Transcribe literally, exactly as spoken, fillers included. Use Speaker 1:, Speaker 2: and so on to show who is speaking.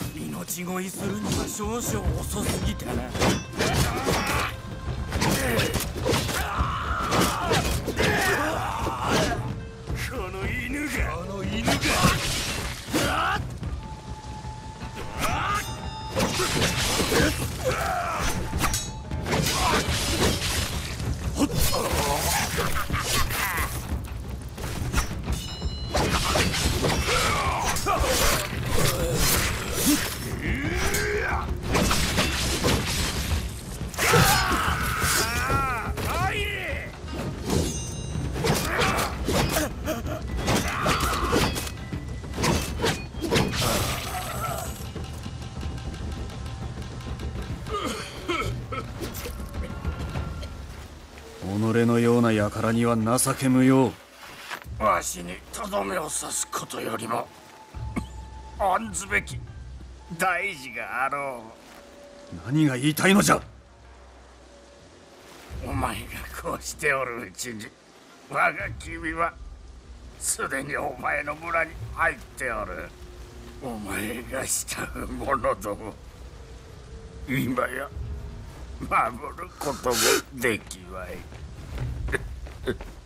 Speaker 1: 命乞いするには少々遅すぎたな。この犬がこの犬が己のような輩には情け無用。わしにとどめを刺すことよりも案ずべき大事があろう。何が言いたいのじゃ。お前がこうしておるうちに我が君はすでにお前の村に入っておる。お前が慕う者ども今や守ることもできまい。